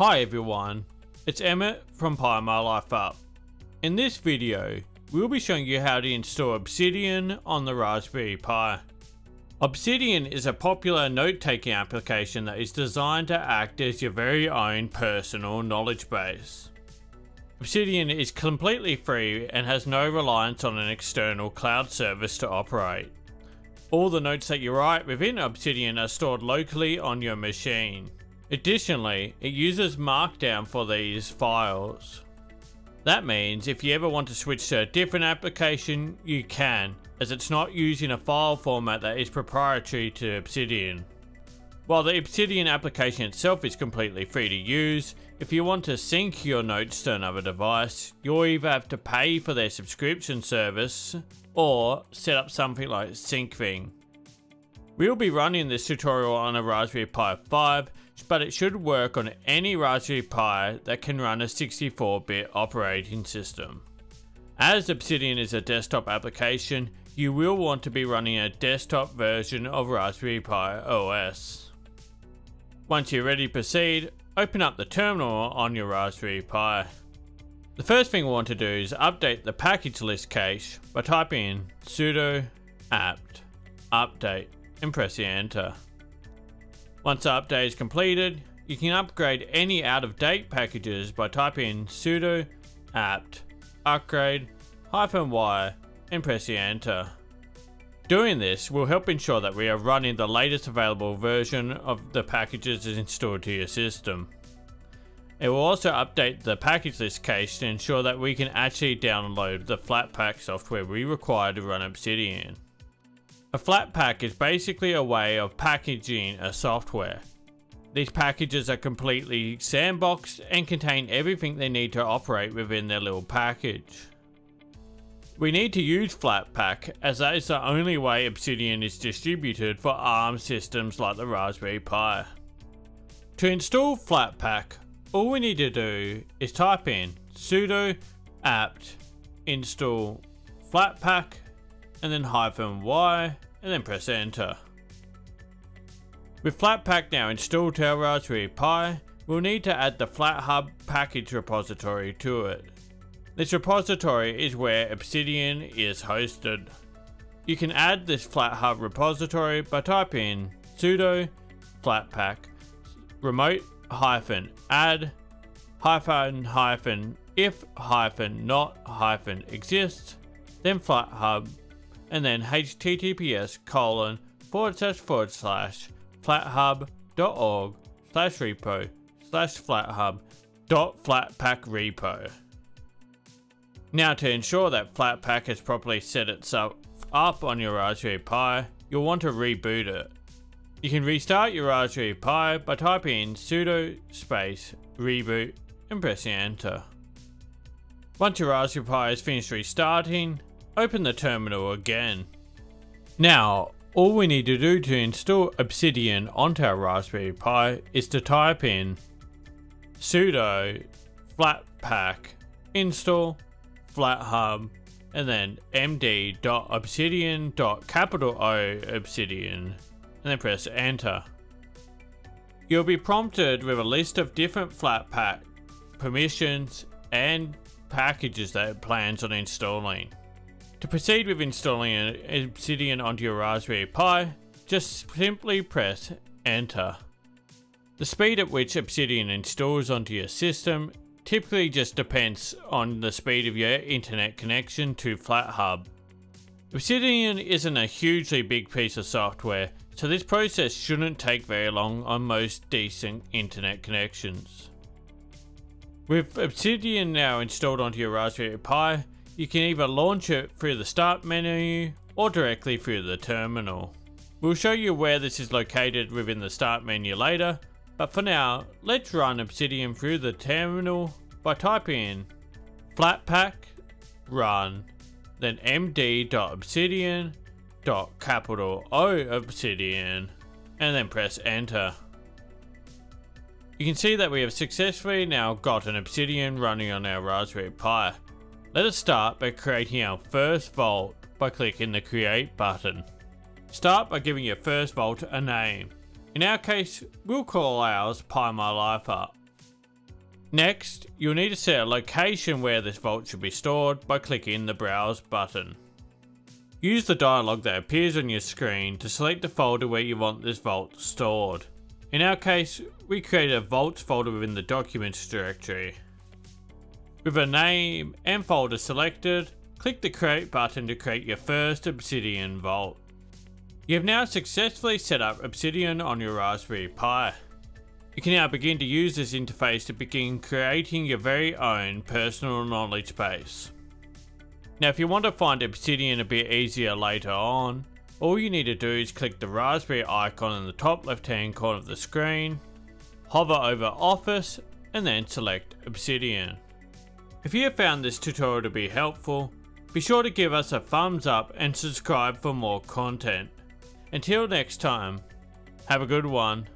Hi everyone, it's Emmett from Pi My Life Up. In this video, we'll be showing you how to install Obsidian on the Raspberry Pi. Obsidian is a popular note-taking application that is designed to act as your very own personal knowledge base. Obsidian is completely free and has no reliance on an external cloud service to operate. All the notes that you write within Obsidian are stored locally on your machine. Additionally, it uses markdown for these files. That means if you ever want to switch to a different application, you can, as it's not using a file format that is proprietary to Obsidian. While the Obsidian application itself is completely free to use, if you want to sync your notes to another device, you'll either have to pay for their subscription service or set up something like Synching. We'll be running this tutorial on a Raspberry Pi 5, but it should work on any Raspberry Pi that can run a 64-bit operating system. As Obsidian is a desktop application, you will want to be running a desktop version of Raspberry Pi OS. Once you're ready to proceed, open up the terminal on your Raspberry Pi. The first thing we want to do is update the package list cache by typing in sudo apt update and pressing enter. Once the update is completed, you can upgrade any out-of-date packages by typing in sudo apt upgrade -y and pressing enter. Doing this will help ensure that we are running the latest available version of the packages installed to your system. It will also update the package list cache to ensure that we can actually download the Flatpak software we require to run Obsidian. A Flatpak is basically a way of packaging a software. These packages are completely sandboxed and contain everything they need to operate within their little package. We need to use Flatpak as that is the only way Obsidian is distributed for ARM systems like the Raspberry Pi. To install Flatpak, all we need to do is type in sudo apt install Flatpak and then -y and then press enter. With Flatpak now installed to our Raspberry Pi, we'll need to add the FlatHub package repository to it. This repository is where Obsidian is hosted. You can add this FlatHub repository by typing in sudo flatpak remote -add if not exists, then FlatHub, and then https://flathub.org/repo/flathub.flatpak-repo. Now, to ensure that Flatpak has properly set itself up on your Raspberry Pi, you'll want to reboot it. You can restart your Raspberry Pi by typing in sudo space reboot and pressing enter. Once your Raspberry Pi is finished restarting, open the terminal again. Now, all we need to do to install Obsidian onto our Raspberry Pi is to type in sudo flatpak install FlatHub and then md.obsidian.O.obsidian and then press enter. You'll be prompted with a list of different Flatpak permissions and packages that it plans on installing. To proceed with installing Obsidian onto your Raspberry Pi, just simply press enter. The speed at which Obsidian installs onto your system typically just depends on the speed of your internet connection to FlatHub. Obsidian isn't a hugely big piece of software, so this process shouldn't take very long on most decent internet connections. With Obsidian now installed onto your Raspberry Pi, you can either launch it through the start menu or directly through the terminal. We'll show you where this is located within the start menu later, but for now, let's run Obsidian through the terminal by typing in flatpak run, then md.obsidian.O.obsidian, and then press enter. You can see that we have successfully now got an Obsidian running on our Raspberry Pi. Let us start by creating our first vault by clicking the create button. Start by giving your first vault a name. In our case, we'll call ours Pi My Life Up. Next, you'll need to set a location where this vault should be stored by clicking the Browse button. Use the dialog that appears on your screen to select the folder where you want this vault stored. In our case, we created a vaults folder within the Documents directory. With a name and folder selected, click the Create button to create your first Obsidian vault. You have now successfully set up Obsidian on your Raspberry Pi. You can now begin to use this interface to begin creating your very own personal knowledge base. Now if you want to find Obsidian a bit easier later on, all you need to do is click the Raspberry icon in the top left hand corner of the screen, hover over Office and then select Obsidian. If you have found this tutorial to be helpful, be sure to give us a thumbs up and subscribe for more content. Until next time, have a good one.